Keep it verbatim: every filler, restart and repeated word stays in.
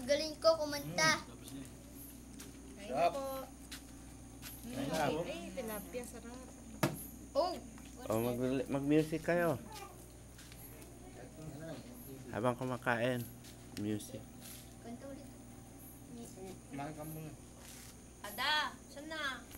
galing ko kumanta. Kain na po. Kain na ako. Ay, tilapia, sarap. Oh, O, mag mag-music kayo. Habang kumakain, music. kanta ulit. Kumain ka muna. Ada, saan na?